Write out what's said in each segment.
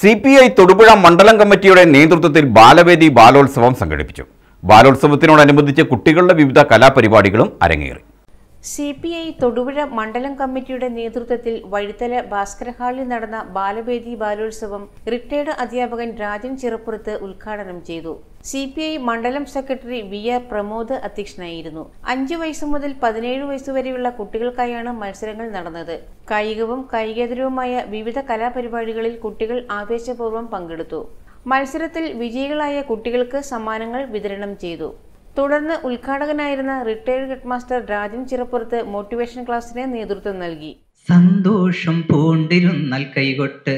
CPI Thodupuzha മണ്ഡലം കമ്മിറ്റിയുടെ നേതൃത്വത്തിൽ ബാലവേദി ബാലോത്സവം സംഘടിപ്പിച്ചു. ബാലോത്സവത്തിനോടനുബന്ധിച്ച് കുട്ടികളുടെ വിവിധ കലാപരിപാടികളും അരങ്ങേറി. CPI തൊടുപുഴ മണ്ഡലം കമ്മിറ്റിയുടെ നേതൃത്വത്തിൽ വഴിത്തല ഭാസ്കര ഹാളിൽ നടന്ന ബാലവേദി ബാലോത്സവം റിട്ടയർഡ് അധ്യാപകൻ രാജൻ ചിറപ്പുറത്ത് ഉദ്ഘാടനം ചെയ്തു. CPI മണ്ഡലം സെക്രട്ടറി VR പ്രമോദ് അധ്യക്ഷനായിരുന്നു. 5 വയസ്സ് മുതൽ 17 വയസ്സുവരെയുള്ള കുട്ടികൾക്കായാണ് മത്സരങ്ങൾ നടന്നത്. കായികവും കായികേതരവുമായ വിവിധ കലാപരിപാടികളിൽ കുട്ടികൾ ആവേശപൂർവ്വം പങ്കെടുത്തു. മത്സരത്തിൽ വിജയികളായ കുട്ടികൾക്ക് സമ്മാനങ്ങൾ വിതരണം ചെയ്തു. തുടർന്ന് ഉദ്ഘാടകനായിരുന്ന retired headmaster Rajan Chirappurath motivation ക്ലാസിന് നേതൃത്വം നൽകി. സന്തോഷം പൂണ്ടിരുന്നാൽ കൈകൊട്ട്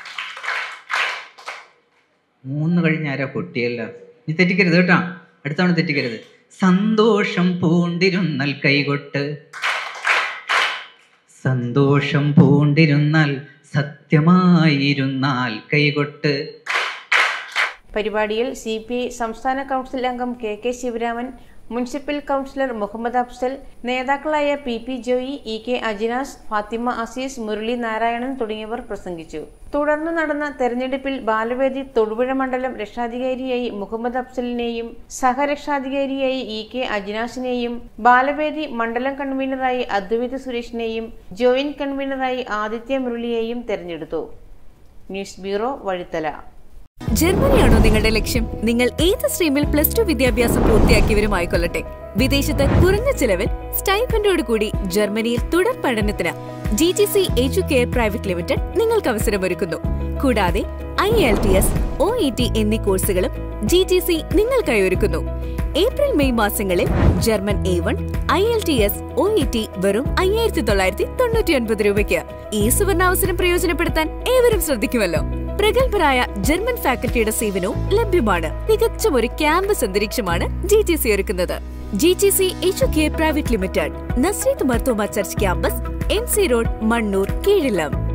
3 കഴിഞ്ഞാരാ പൊട്ടിയല്ല, നീ തെറ്റിക്കരുത് കേട്ടോ, അടുത്തവണ തെറ്റിക്കരുത്. സന്തോഷം പൂണ്ടിരുന്നാൽ കൈകൊട്ട്, സന്തോഷം പൂണ്ടിരുന്നാൽ സത്യമായിരുന്നാൽ കൈകൊട്ട്. പരിപാടിയിൽ CPI സംസ്ഥാന കൗൺസിൽ അംഗം KK Sivaraman, municipal councillor Muhammad Afsal, നേതാക്കളായ PP ജോയി, EK അജിനാസ്, ഫാത്തിമ അസീസ്, മുരളി നാരായണൻ തുടങ്ങിയവർ പ്രസംഗിച്ചു. തുടർന്ന് നടന്ന തെരഞ്ഞെടുപ്പിൽ ബാലവേദി തൊടുപുഴ മണ്ഡലം രക്ഷാധികാരിയായി മുഹമ്മദ് അഫ്സലിനെയും സഹരക്ഷാധികാരിയായി EK അജിനാസിനെയും ബാലവേദി മണ്ഡലം കൺവീനറായി അദ്വൈത സുരേഷിനെയും ജോയിന്റ് കൺവീനറായി ആദിത്യ മുരളിയെയും തെരഞ്ഞെടുത്തു. News bureau, Vazhithala. ജർമ്മനിയാണോ നിങ്ങളുടെ ലക്ഷ്യം? നിങ്ങൾ ഏത് സ്ട്രീമിൽ +2 വിദ്യാഭ്യാസം പൂർത്തിയാക്കിയവരുമായിക്കൊള്ളട്ടെ, വിദേശത്ത് കുറഞ്ഞ ചിലവിൽ സ്റ്റൈഫൻഡോട് കൂടി ജർമ്മനിയിൽ തുടർ പഠനത്തിന് GTC എഡ്യൂകെയർ പ്രൈവറ്റ് ലിമിറ്റഡ് നിങ്ങൾക്ക് അവസരമൊരുക്കുന്നു. കൂടാതെ IELTS, OET എന്നീ കോഴ്സുകളും GTC നിങ്ങൾക്കായി ഒരുക്കുന്നു. ഏപ്രിൽ മെയ് മാസങ്ങളിൽ ജർമ്മൻ A1, IELTS, OET വെറും 5999 രൂപയ്ക്ക്. ഈ സുവർണാവസരം പ്രയോജനപ്പെടുത്താൻ ഏവരും ശ്രദ്ധിക്കുമല്ലോ. പ്രഗത്ഭരായ ജർമ്മൻ ഫാക്കൽറ്റിയുടെ സേവനവും ലഭ്യമാണ്. തികച്ച ഒരു ക്യാമ്പസ് അന്തരീക്ഷമാണ് GTC ഒരുക്കുന്നത്. GTC Educare private limited, Nazareth Marthoma church campus, MC road, Mannur, കീഴിലം.